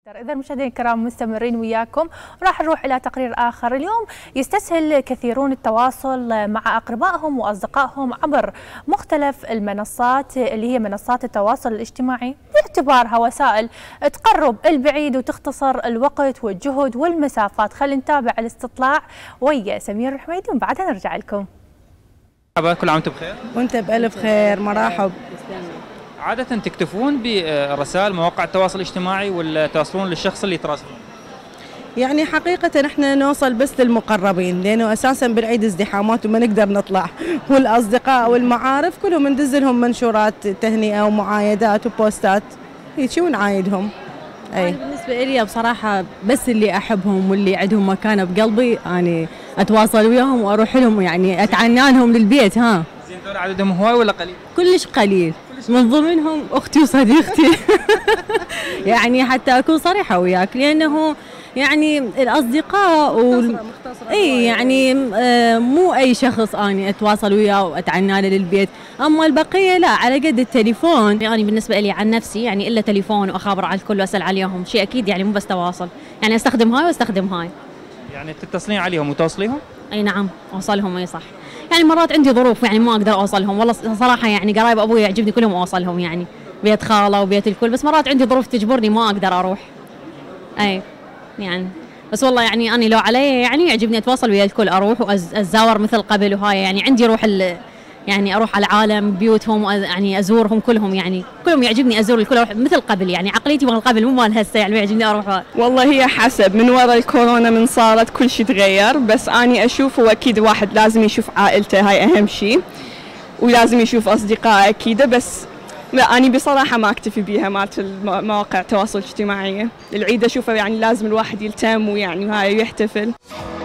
إذا مشاهدينا الكرام مستمرين وياكم، وراح نروح إلى تقرير آخر. اليوم يستسهل كثيرون التواصل مع أقربائهم وأصدقائهم عبر مختلف المنصات اللي هي منصات التواصل الاجتماعي، باعتبارها وسائل تقرب البعيد وتختصر الوقت والجهد والمسافات. خلينا نتابع الاستطلاع ويا سمير الحميدي ومن بعدها نرجع لكم. كل عام وانتم بخير. وانت بألف خير. مرحب. عادة تكتفون برسائل مواقع التواصل الاجتماعي ولا تواصلون للشخص اللي تراسلون؟ يعني حقيقة احنا نوصل بس للمقربين، لأنه أساسا بالعيد ازدحامات وما نقدر نطلع، والأصدقاء والمعارف كلهم ندز لهم منشورات تهنئة ومعايدات وبوستات هيك ونعايدهم. أي بالنسبة لي بصراحة بس اللي أحبهم واللي عندهم مكانة بقلبي أنا أتواصل وياهم وأروح لهم، يعني أتعنى لهم للبيت. ها زين، دول عددهم هواي ولا قليل؟ كلش قليل، من ضمنهم أختي وصديقتي. يعني حتى أكون صريحة وياك، لأنه يعني الأصدقاء اي يعني مو أي شخص أنا أتواصل وياه وأتعنى له للبيت، أما البقية لا، على قد التليفون. يعني بالنسبة لي عن نفسي يعني إلا تليفون وأخابر على الكل وأسأل عليهم، شيء أكيد يعني مو بس تواصل، يعني أستخدم هاي وأستخدم هاي. يعني تتصلين عليهم وتوصليهم؟ أي نعم أوصلهم. أي صح، يعني مرات عندي ظروف يعني ما أقدر أوصلهم، والله صراحة يعني قرايب أبوي يعجبني كلهم أوصلهم، يعني بيت خالة وبيت الكل، بس مرات عندي ظروف تجبرني ما أقدر أروح. أي يعني بس والله يعني أنا لو علي يعني يعجبني أتواصل ويا الكل، أروح وأتزاور مثل قبل، وهاي يعني عندي روح يعني أروح على العالم بيوتهم، يعني أزورهم كلهم، يعني كلهم يعجبني أزور الكل، أروح مثل قبل، يعني عقليتي مال قبل مو مال هسه، يعني يعجبني أروح. والله هي حسب، من وراء الكورونا من صارت كل شيء تغير، بس أنا أشوف هو أكيد واحد لازم يشوف عائلته، هاي أهم شيء، ولازم يشوف أصدقائه أكيد. بس لا، أنا بصراحة ما أكتفي بيها مالت مواقع التواصل الاجتماعي. العيد أشوفه يعني لازم الواحد يلتم ويعني وهاي ويحتفل.